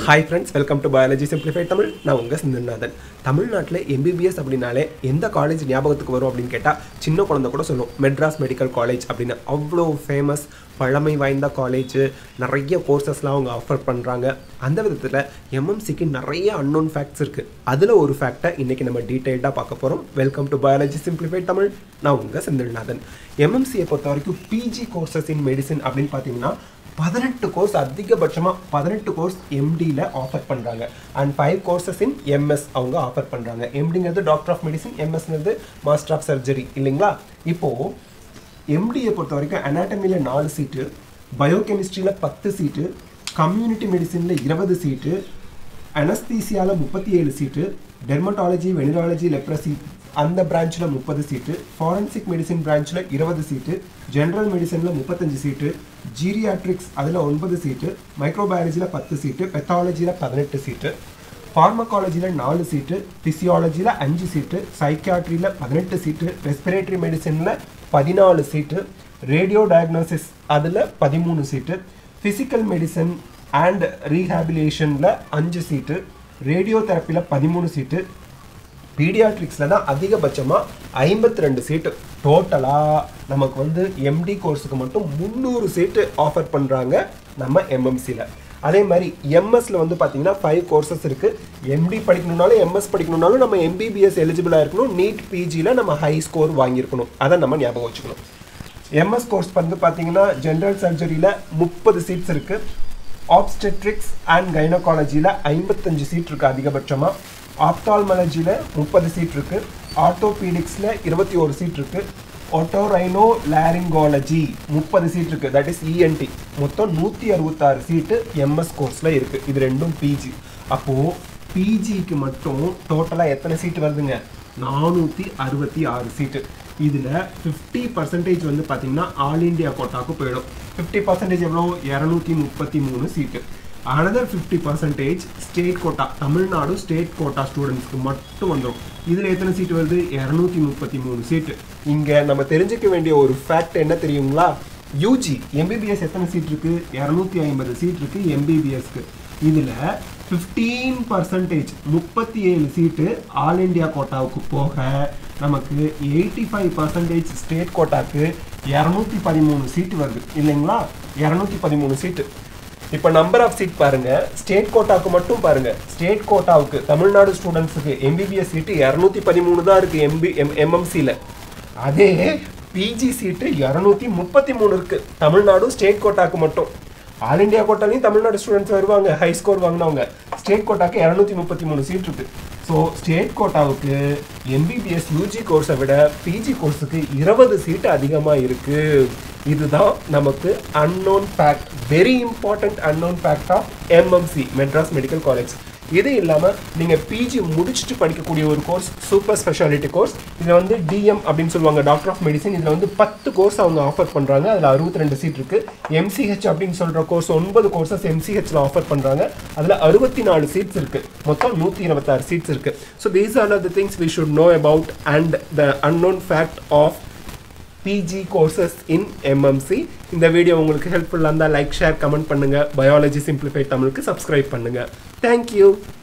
Hi friends, welcome to Biology Simplified Tamil. நான் உங்க சிந்தநாதன். தமிழ்நாட்டுல MBBS அப்படினாலே எந்த காலேஜ் ஞாபகத்துக்கு வரும் அப்படினு கேட்டா சின்ன குழந்தை கூட சொல்லும் மெட்ராஸ் மெடிக்கல் காலேஜ் அப்படின அவ்ளோ ஃபேமஸ் பழமை வாய்ந்த காலேஜ் நிறைய கோர்சஸ்லாம் அவங்க ஆஃபர் பண்றாங்க. அந்த விதத்துல MMCக்கு நிறைய unknown facts இருக்கு. அதுல ஒரு ஃபேக்ட்டை இன்னைக்கு நம்ம டீடைலா பார்க்க போறோம். Welcome to Biology Simplified Tamil. நான் உங்க சிந்தநாதன். MMCயை பொறுத்தவரைக்கும் PG courses in medicine அப்படினு பாத்தீங்கன்னா 18 கோர்ஸ் அதிகபட்சமா 18 கோர்ஸ் MD ல ஆஃபர் பண்றாங்க and 5 courses in MS அவங்க ஆஃபர் பண்றாங்க. MDங்கிறது டாக்டர் ஆஃப் மெடிசின், MSங்கிறது மாஸ்டர் ஆஃப் சர்ஜரி இல்லீங்களா? இப்போ MD பொறுத்த வரைக்கும் அனாட்டமில 4 சீட், பயோகெமிஸ்ட்ரியில 10 சீட், கம்யூனிட்டி மெடிசின்ல 20 சீட், அனஸ்தீசியால 37 சீட், டெர்மட்டாலஜி, வெனிராலஜி, லெப்ரசி அந்த பிரான்ச்ல 30 சீட், ஃபாரன்சிக் மெடிசின் பிரான்ச்ல 20 சீட், ஜெனரல் மெடிசின்ல 35 சீட், ஜீரியாட்ரிக்ஸ் அதுல 9 சீட், மைக்ரோபயாலஜில 10 சீட், பெத்தாலஜில 18 சீட், ஃபார்மகாலஜில 4 சீட், பிசியாலஜில 5 சீட், சைக்கியாட்ரியில 18 சீட், ரெஸ்பிரேட்டரி மெடிசின்ல 14 சீட், ரேடியோ டயக்னோசிஸ் அதுல 13 சீட், பிசிக்கல் மெடிசின் அண்ட் ரீஹாபிலிட்டேஷன்ல 5 சீட், ரேடியோ தெரப்பில 13 சீட், பீடியாட்ரிக்ஸ்ல தான் அதிகபட்சமா 52 சீட். டோட்டலா நமக்கு வந்து MD கோர்ஸுக்கு மட்டும் 300 சீட் ஆஃபர் பண்றாங்க நம்ம MMCல. அதே மாதிரி MSல வந்து பாத்தீங்கன்னா 5 கோர்சஸ் இருக்கு. MD படிக்கணும்னாலும் MS படிக்கணும்னாலும் நம்ம MBBS எலிஜிபிளா இருக்கணும். நீட் PGல நம்ம ஹை ஸ்கோர் வாங்கியிருக்கணும். அதை நம்ம ஞாபகம் வச்சுக்கணும். MS கோர்ஸ் வந்து பாத்தீங்கன்னா ஜெனரல் சர்ஜரியில 30 சீட்ஸ் இருக்கு. ஆப்ஸ்டெட்ரிக்ஸ் அண்ட் கைனகாலஜில 55 சீட் இருக்கு அதிகபட்சமா. ஆப்தால்மாலஜில 30 சீட் இருக்கு. ஆர்த்தோபீடிக்ஸ்ல 21 சீட் இருக்கு. ஓட்டோரைனோ லாரிங்காலஜி 30 சீட் இருக்கு. That is ENT. மொத்தம் 166 சீட் MS கோர்ஸ்ல இருக்கு. இது ரெண்டும் PG. அப்போ PGக்கு மட்டும் டோட்டலா எத்தனை சீட் வருதுங்க? 466 சீட். இதுல 50% வந்து பாத்தீங்கன்னா ஆல் இந்தியா கோட்டாக்கு போயிடும். 50% எவ்வளவு? 233 seat. another 50% state quota, Tamil Nadu state quota ஸ்டூடெண்ட்ஸ்க்கு மட்டும் வந்துடும். இதுல எத்தனை சீட் வருது? 233 சீட். இங்க நம்ம தெரிஞ்சுக்க வேண்டிய ஒரு ஃபேக்ட் என்ன தெரியுங்களா? UG MBBS எத்தனை சீட் இருக்கு? 250 சீட் இருக்கு MBBSக்கு. இதுல 15% 37 சீட்டு ஆல் இந்தியா கோட்டாவுக்கு போக நமக்கு 85% ஸ்டேட் கோட்டாக்கு 213 சீட் வருது இல்லைங்களா? 213 சீட்டு. இப்போ நம்பர் ஆஃப் சீட் பாருங்க. ஸ்டேட் கோட்டாவுக்கு மட்டும் பாருங்க. ஸ்டேட் கோட்டாவுக்கு தமிழ்நாடு ஸ்டூடெண்ட்ஸுக்கு MBBS சீட்டு 213 தான் இருக்கு MMCல. அதே PG சீட்டு 233 இருக்கு தமிழ்நாடு ஸ்டேட் கோட்டாக்கு மட்டும். ஆல் இந்தியா கோட்டாலையும் தமிழ்நாடு ஸ்டூடெண்ட்ஸ் வருவாங்க ஹை ஸ்கோர் வாங்கினவங்க. ஸ்டேட் கோட்டாக்கு 233 சீட் இருக்கு. ஸோ ஸ்டேட் கோட்டாவுக்கு MBBS UG கோர்ஸை விட PG கோர்ஸுக்கு 20 சீட் அதிகமாக இருக்கு. இதுதான் நமக்கு unknown fact, very important unknown fact of MMC Madras medical college. இது இல்லாமல் நீங்கள் PG முடிச்சுட்டு படிக்கக்கூடிய ஒரு கோர்ஸ் சூப்பர் ஸ்பெஷாலிட்டி கோர்ஸ். இதில் வந்து DM அப்படின்னு சொல்லுவாங்க, டாக்டர் ஆஃப் மெடிசின். இதில் வந்து 10 கோர்ஸ் அவங்க ஆஃபர் பண்ணுறாங்க. அதில் 62 சீட் இருக்குது. MCH அப்படின்னு சொல்கிற கோர்ஸ் 9 கோர்சஸ் MCHல ஆஃபர் பண்ணுறாங்க. அதில் 64 சீட்ஸ் இருக்குது. மொத்தம் 126 சீட்ஸ் இருக்குது. So these are the things we should know about and the unknown fact of PG courses in MMC. இந்த வீடியோ உங்களுக்கு ஹெல்ப்ஃபுல்லாக இருந்தால் லைக், ஷேர், கமெண்ட் பண்ணுங்கள். பயாலஜி சிம்பிளிஃபைட் தமிழுக்கு சப்ஸ்கிரைப் பண்ணுங்கள். தேங்க்யூ.